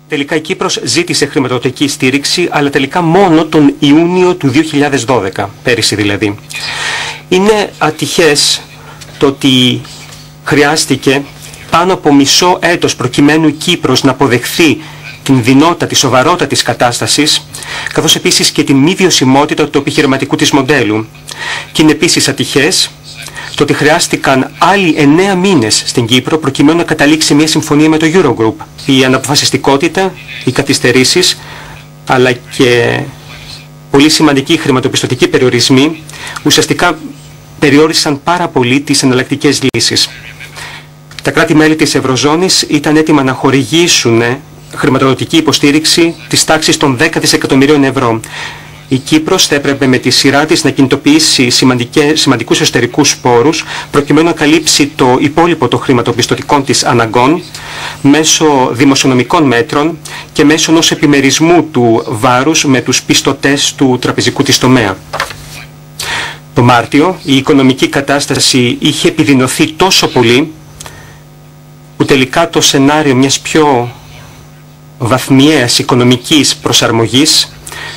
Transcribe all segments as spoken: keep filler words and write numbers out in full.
Τελικά η Κύπρος ζήτησε χρηματοδοτική στήριξη, αλλά τελικά μόνο τον Ιούνιο του δύο χιλιάδες δώδεκα, πέρυσι δηλαδή. Είναι ατυχές το ότι χρειάστηκε πάνω από μισό έτος προκειμένου η Κύπρος να αποδεχθεί την δεινότητα, τη σοβαρότητα της κατάστασης, καθώς επίσης και την μη βιωσιμότητα του επιχειρηματικού της μοντέλου. Και είναι επίσης ατυχές το ότι χρειάστηκαν άλλοι εννέα μήνες στην Κύπρο προκειμένου να καταλήξει μια συμφωνία με το Eurogroup. Η αναποφασιστικότητα, οι καθυστερήσεις, αλλά και πολύ σημαντικοί χρηματοπιστωτικοί περιορισμοί ουσιαστικά περιόρισαν πάρα πολύ τις εναλλακτικές λύσεις. Τα κράτη-μέλη της Ευρωζώνης ήταν έτοιμα να χορηγήσουν χρηματοδοτική υποστήριξη της τάξης των δέκα δισεκατομμυρίων ευρώ. Η Κύπρος θα έπρεπε με τη σειρά της να κινητοποιήσει σημαντικούς εσωτερικούς πόρους προκειμένου να καλύψει το υπόλοιπο των χρηματοπιστωτικών της αναγκών μέσω δημοσιονομικών μέτρων και μέσω ενός επιμερισμού του βάρους με τους πιστωτές του τραπεζικού της τομέα. Το Μάρτιο η οικονομική κατάσταση είχε επιδεινωθεί τόσο πολύ που τελικά το σενάριο μιας πιο βαθμιαίας οικονομικής προσαρμογής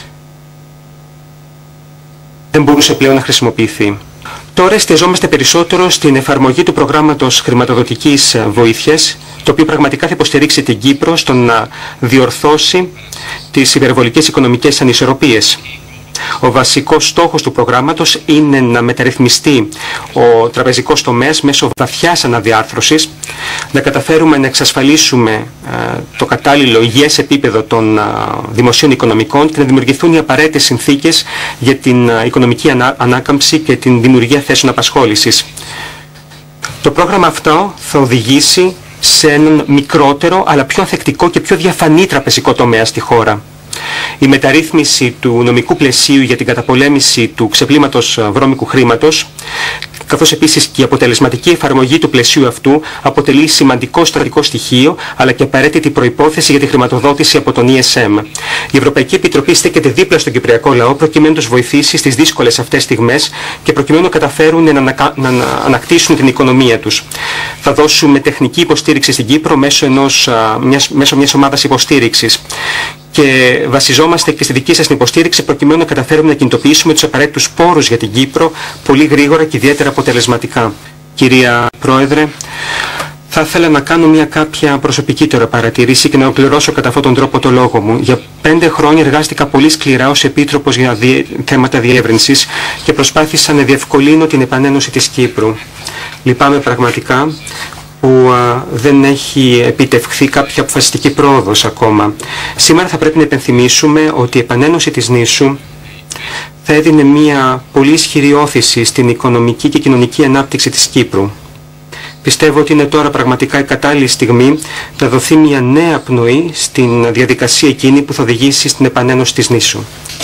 δεν μπορούσε πλέον να χρησιμοποιηθεί. Τώρα εστιαζόμαστε περισσότερο στην εφαρμογή του προγράμματος χρηματοδοτικής βοήθειας, το οποίο πραγματικά θα υποστηρίξει την Κύπρο στο να διορθώσει τις υπερβολικές οικονομικές ανισορροπίες. Ο βασικός στόχος του προγράμματος είναι να μεταρρυθμιστεί ο τραπεζικός τομέας μέσω βαθιάς αναδιάρθρωσης, να καταφέρουμε να εξασφαλίσουμε το κατάλληλο υγιές επίπεδο των δημοσίων οικονομικών και να δημιουργηθούν οι απαραίτητες συνθήκες για την οικονομική ανάκαμψη και την δημιουργία θέσεων απασχόλησης. Το πρόγραμμα αυτό θα οδηγήσει σε έναν μικρότερο αλλά πιο ανθεκτικό και πιο διαφανή τραπεζικό τομέα στη χώρα. Η μεταρρύθμιση του νομικού πλαισίου για την καταπολέμηση του ξεπλήματος βρώμικου χρήματος, καθώς επίσης και η αποτελεσματική εφαρμογή του πλαισίου αυτού, αποτελεί σημαντικό στρατηγικό στοιχείο, αλλά και απαραίτητη προϋπόθεση για τη χρηματοδότηση από τον ι ες εμ. Η Ευρωπαϊκή Επιτροπή στέκεται δίπλα στον κυπριακό λαό, προκειμένου να τους βοηθήσει στις δύσκολες αυτές στιγμές και προκειμένου να καταφέρουν να, ανακα... να ανακτήσουν την οικονομία τους. Θα δώσουμε τεχνική υποστήριξη στην Κύπρο μέσω, ενός, μιας, μέσω μιας ομάδας υποστήριξης. Και βασιζόμαστε και στη δική σας υποστήριξη προκειμένου να καταφέρουμε να κινητοποιήσουμε τους απαραίτητους πόρους για την Κύπρο πολύ γρήγορα και ιδιαίτερα αποτελεσματικά. Κυρία Πρόεδρε, θα ήθελα να κάνω μια κάποια προσωπική τώρα παρατηρήση και να ολοκληρώσω κατά αυτόν τον τρόπο το λόγο μου. Για πέντε χρόνια εργάστηκα πολύ σκληρά ως Επίτροπος για δι... θέματα διεύρυνσης και προσπάθησα να διευκολύνω την επανένωση της Κύπρου. Λυπάμαι πραγματικά που α, δεν έχει επιτευχθεί κάποια αποφασιστική πρόοδος ακόμα. Σήμερα θα πρέπει να υπενθυμίσουμε ότι η επανένωση της νήσου θα έδινε μια πολύ ισχυρή όθηση στην οικονομική και κοινωνική ανάπτυξη της Κύπρου. Πιστεύω ότι είναι τώρα πραγματικά η κατάλληλη στιγμή να δοθεί μια νέα πνοή στην διαδικασία εκείνη που θα οδηγήσει στην επανένωση της νήσου.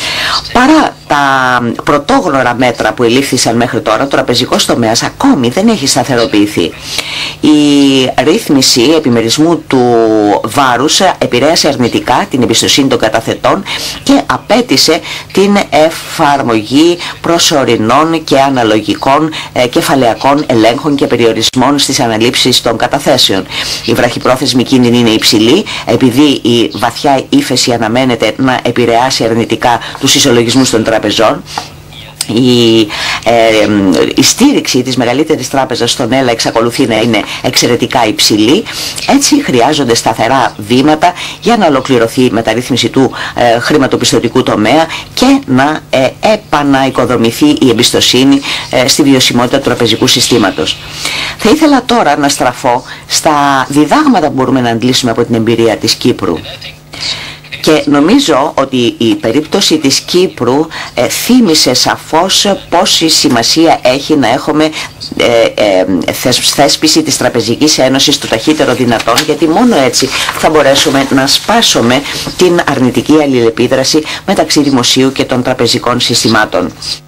Παρά τα πρωτόγνωρα μέτρα που ελήφθησαν μέχρι τώρα, το τραπεζικός τομέας ακόμη δεν έχει σταθεροποιηθεί. Η ρύθμιση επιμερισμού του βάρους επηρέασε αρνητικά την εμπιστοσύνη των καταθετών και απέτησε την εφαρμογή προσωρινών και αναλογικών ε, κεφαλαιακών ελέγχων και περιορισμών στις αναλήψεις των καταθέσεων. Η βραχυπρόθεσμη κίνδυνη είναι υψηλή, επειδή η βαθιά ύφεση αναμένεται να επηρεάσει αρνητικά τους ισολογισμούς των τραπεζών. Η, ε, η στήριξη της μεγαλύτερης τράπεζας στον ΕΛΑ εξακολουθεί να είναι εξαιρετικά υψηλή. Έτσι χρειάζονται σταθερά βήματα για να ολοκληρωθεί η μεταρρύθμιση του ε, χρηματοπιστωτικού τομέα και να ε, επαναοικοδομηθεί η εμπιστοσύνη ε, στη βιωσιμότητα του τραπεζικού συστήματος. Θα ήθελα τώρα να στραφώ στα διδάγματα που μπορούμε να αντλήσουμε από την εμπειρία της Κύπρου. Και νομίζω ότι η περίπτωση της Κύπρου ε, θύμισε σαφώς πόση σημασία έχει να έχουμε ε, ε, θέσπιση της Τραπεζικής Ένωσης το ταχύτερο δυνατόν, γιατί μόνο έτσι θα μπορέσουμε να σπάσουμε την αρνητική αλληλεπίδραση μεταξύ δημοσίου και των τραπεζικών συστημάτων.